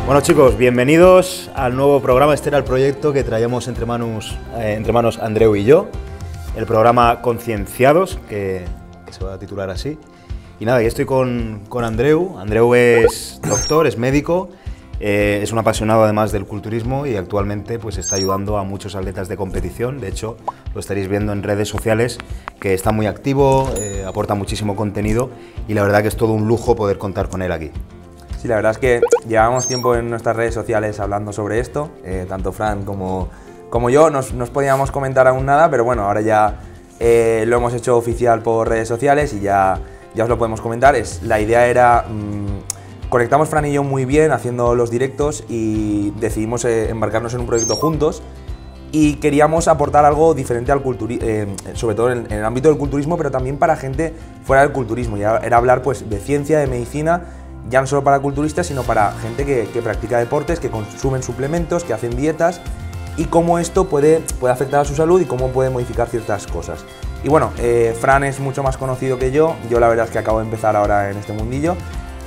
Bueno chicos, bienvenidos al nuevo programa. Este era el proyecto que traíamos entre manos Andreu y yo, el programa Concienciados, que se va a titular así. Y nada, aquí estoy con Andreu. Andreu es doctor, es médico, es un apasionado además del culturismo y actualmente pues está ayudando a muchos atletas de competición. De hecho, lo estaréis viendo en redes sociales, que está muy activo, aporta muchísimo contenido y la verdad que es todo un lujo poder contar con él aquí. Sí, la verdad es que llevamos tiempo en nuestras redes sociales hablando sobre esto, tanto Fran como yo, no podíamos comentar aún nada, pero bueno, ahora ya lo hemos hecho oficial por redes sociales y ya os lo podemos comentar. La idea era, conectamos Fran y yo muy bien haciendo los directos y decidimos embarcarnos en un proyecto juntos y queríamos aportar algo diferente al culturismo, sobre todo en el ámbito del culturismo, pero también para gente fuera del culturismo. Ya era hablar pues de ciencia, de medicina, ya no solo para culturistas, sino para gente que practica deportes, que consumen suplementos, que hacen dietas y cómo esto puede afectar a su salud y cómo puede modificar ciertas cosas. Y bueno, Fran es mucho más conocido que yo la verdad es que acabo de empezar ahora en este mundillo.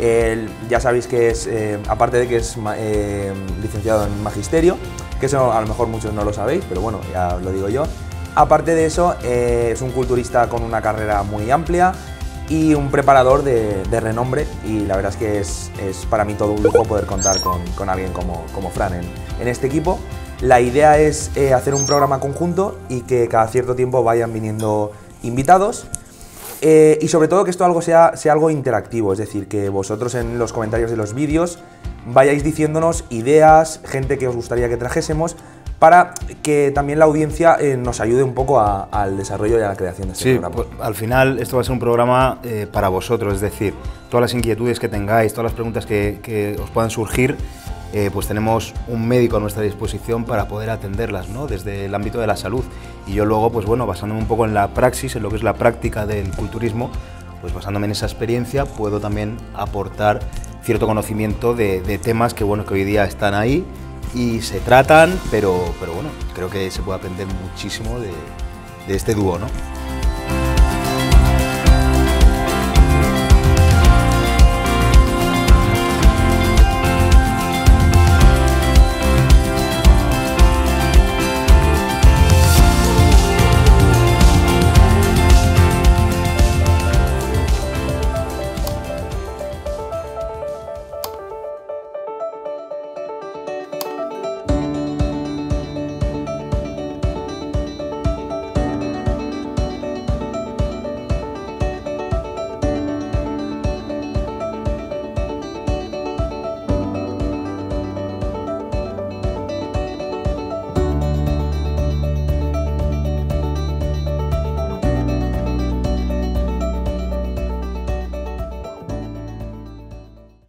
Ya sabéis que es, aparte de que es licenciado en Magisterio, que eso a lo mejor muchos no lo sabéis, pero bueno, ya lo digo yo. Aparte de eso, es un culturista con una carrera muy amplia y un preparador de renombre, y la verdad es que es para mí todo un lujo poder contar con alguien como Fran en este equipo. La idea es hacer un programa conjunto y que cada cierto tiempo vayan viniendo invitados y sobre todo que esto sea algo interactivo, es decir, que vosotros en los comentarios de los vídeos vayáis diciéndonos ideas, gente que os gustaría que trajésemos, para que también la audiencia nos ayude un poco al desarrollo y a la creación de este programa. Pues, al final esto va a ser un programa para vosotros, es decir, todas las inquietudes que tengáis, todas las preguntas que os puedan surgir, pues tenemos un médico a nuestra disposición para poder atenderlas, ¿no? Desde el ámbito de la salud. Y yo luego, pues bueno, basándome un poco en la praxis, en lo que es la práctica del culturismo, pues basándome en esa experiencia, puedo también aportar cierto conocimiento de temas que, bueno, que hoy día están ahí y se tratan, pero bueno, creo que se puede aprender muchísimo de este dúo, ¿no?